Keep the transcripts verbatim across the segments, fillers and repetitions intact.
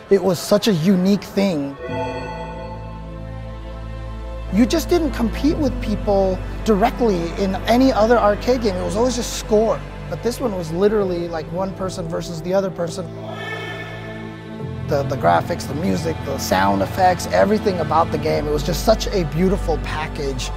It was such a unique thing. You just didn't compete with people directly in any other arcade game. It was always just score. But this one was literally like one person versus the other person. The, the graphics, the music, the sound effects, everything about the game. It was just such a beautiful package.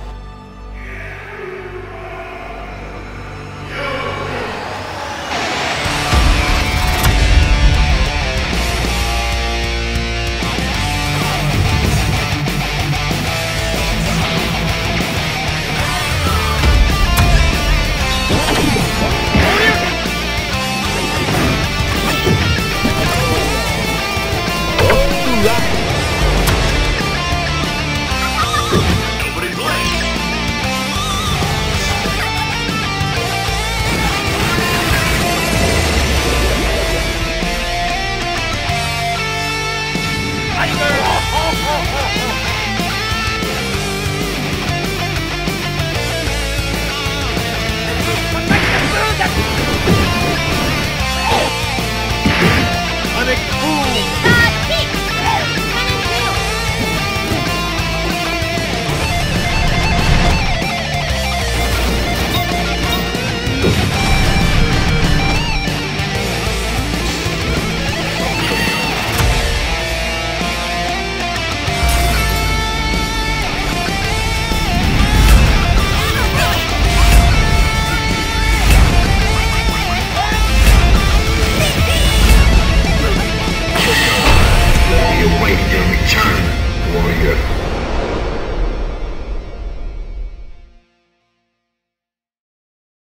Await your return, warrior.